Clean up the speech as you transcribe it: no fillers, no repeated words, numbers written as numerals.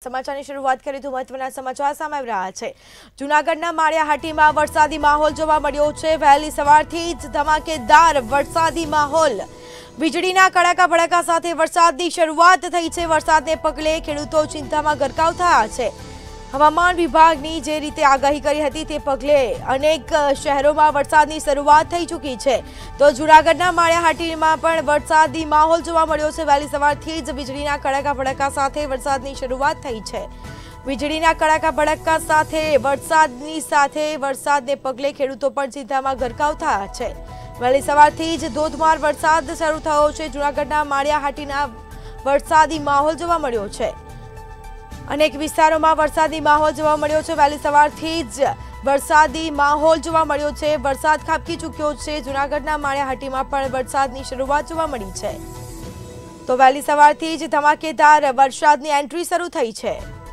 સમાચારની શરૂઆત કરીએ તો મહત્વના સમાચાર સામે આવી રહ્યા છે। જૂનાગઢના માળિયાહાટીમાં વરસાદી માહોલ જોવા મળ્યો છે। વહેલી સવારથી જ ધમાકેદાર વરસાદી માહોલ, વીજળીના કડાકા ભડાકા સાથે વરસાદની શરૂઆત થઈ છે। વરસાદને પગલે ખેડૂતો ચિંતામાં ગરકાવ થયા છે। હવામાન વિભાગની જે રીતે આગાહી કરી હતી તે પગલે અનેક શહેરોમાં વરસાદની શરૂઆત થઈ ચૂકી છે। તો જૂનાગઢના માળિયાહાટીમાં પણ વરસાદી માહોલ જોવા મળ્યો છે। વહેલી સવારથી જ વીજળીના કડાકા ભડાકા સાથે વરસાદની શરૂઆત થઈ છે। વીજળીના કડાકા ભડાકા સાથે વરસાદને પગલે ખેડૂતો પણ ચિંતામાં ગરકાવ થયા છે। વહેલી સવારથી જ ધોધમાર વરસાદ શરૂ થયો છે। જૂનાગઢના માળિયાહાટીના વરસાદી માહોલ જોવા મળ્યો છે। अनेक विस्तारों वरसादी माहौल जोवा मळ्यो छे। वहेली सवारथी ज वरसादी माहौल जोवा मळ्यो छे। वरसाद खाबकी चूक्यो छे। जूनागढ़ना माळियाहाटीमां पण वरसादनी शरूआत जोवा मळी छे। तो वहेली सवारथी ज धमाकेदार वरसादनी एंट्री शरू थई छे।